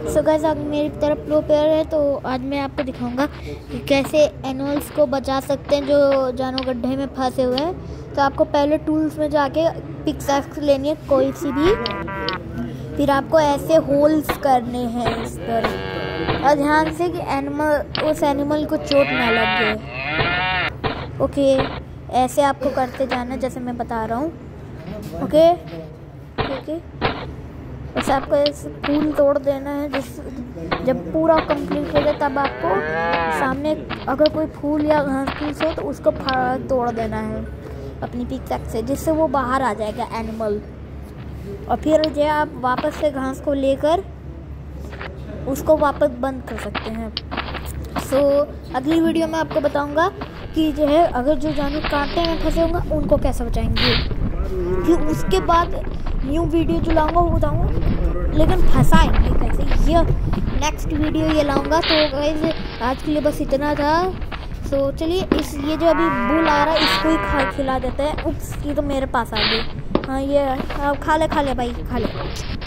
So guys, अगर मेरी तरफ प्रो प्लेयर है तो आज मैं आपको दिखाऊंगा कि कैसे एनिमल्स को बचा सकते हैं जो जानवर गड्ढे में फंसे हुए हैं। तो आपको पहले टूल्स में जाके पिकैक्स लेनी है कोई सी भी, फिर आपको ऐसे होल्स करने हैं इस पर, और ध्यान से कि उस एनिमल को चोट ना लग जाए। ओके, ऐसे आपको करते जाना जैसे मैं बता रहा हूँ। ओके, बस आपको ऐसे फूल तोड़ देना है। जब पूरा कंप्लीट हो जाए तब आपको सामने अगर कोई फूल या घास फूस हो तो उसको तोड़ देना है अपनी पिकैक्स से, जिससे वो बाहर आ जाएगा एनिमल। और फिर जो आप वापस से घास को लेकर उसको वापस बंद कर सकते हैं। सो अगली वीडियो में आपको बताऊंगा कि जो है अगर जो जानवर कांटे में फंसे होंगे उनको कैसे बचाएंगे। फिर उसके बाद न्यू वीडियो जो लाऊंगा वो बताऊंगा, लेकिन फंसाएंगे कैसे, ये नेक्स्ट वीडियो ये लाऊंगा। तो गाइस आज के लिए बस इतना था। सो चलिए, ये जो अभी बुल आ रहा है इसको ही खिला देते हैं। उप्स, ये तो मेरे पास आ गई। हाँ, ये खा ले भाई, खा ले।